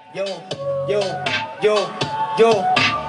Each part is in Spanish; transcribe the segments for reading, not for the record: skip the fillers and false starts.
Yo, yo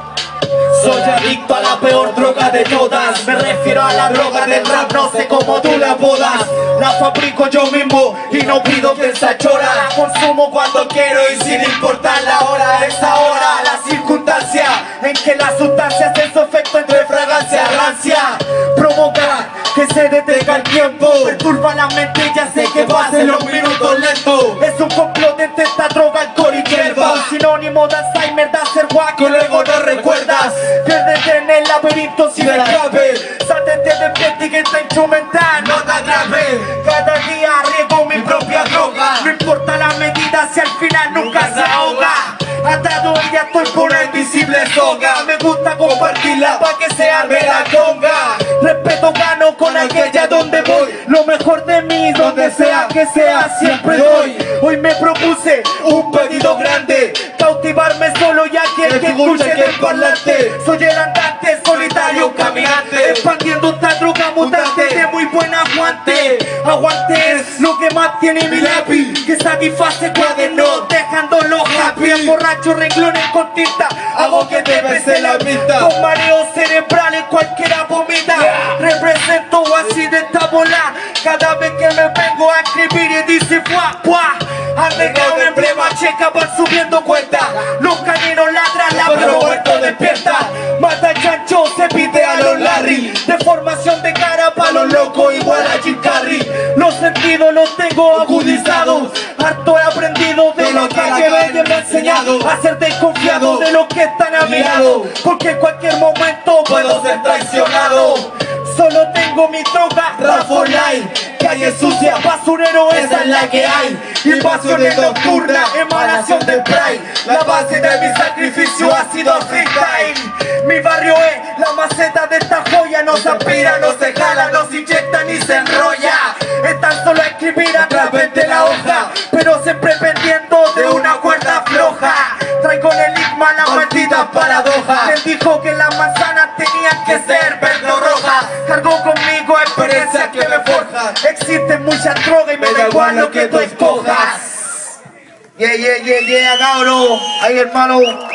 soy adicto a la peor droga de todas. Me refiero a la droga del rap, no sé cómo tú la podas. La fabrico yo mismo y no pido que esa chora. La consumo cuando quiero y sin importar la hora. Es ahora la circunstancia en que la sustancia hace su efecto entre fragancia y rancia. Provoca que se detenga el tiempo, perturba la mente y ya sé que pasen los minutos lentos. Es un complot entre esta droga, alcohol y hierba. Un sinónimo de Alzheimer, de hacer guaco y luego no recuerdas. Piérdete en el laberinto sin escape. Sátete de frente y que esta instrumental no te atrape. Cada día riego mi propia droga. No importa la medida si al final nunca se ahoga. Atado y ya estoy por la invisible soga. Me gusta compartirla pa' que se arme la conga. Respeto gano con aquella donde voy. Lo mejor de mí, donde sea que sea, siempre doy. Hoy me propuse un pedido grande: cautivarme solo ya que el que escuche del parlante. Soy el andante, solitario, caminante, expandiendo esta droga mutante de muy buen aguante. Aguante es lo que más tiene mi lápiz, que satisface cuadernos, dejándolo happy. Emborracho renglones con tinta, hago que te bese la vista. Con mareos cerebrales cualquiera vomita. Represento así de esta bola cada vez que me vengo a escribir y dice fuá, fuá. Han negado un emblema checa, van subiendo cuenta. Los caninos ladran, la pero muerto despierta. Mata el chancho, se pide a los Larry. Deformación de cara pa' los locos igual a Jim Carrey. Los sentidos los tengo agudizados. Harto he aprendido de lo que me ha enseñado a ser desconfiado de los que están a mi lado, porque en cualquier momento puedo ser traicionado. Solo tengo mi droga, rap for life. Calle sucia, basurero, esa es la que hay. Invasiones nocturnas, emanación del pride. La base de mi sacrificio ha sido freestyle. Mi barrio es la maceta de esta joya. No se aspira, no se jala, no se inyecta ni se enrolla. Es tan solo escribir a través de la hoja, pero siempre pendiendo de una cuerda floja. Traigo el enigma, la maldita paradoja. Quien dijo que las manzanas tenían que ser verde o roja. Cargo conmigo experiencias que me forjan. Existen muchas drogas y me da igual lo que tú escojas. Yeah, cabrón. Ahí, hermano.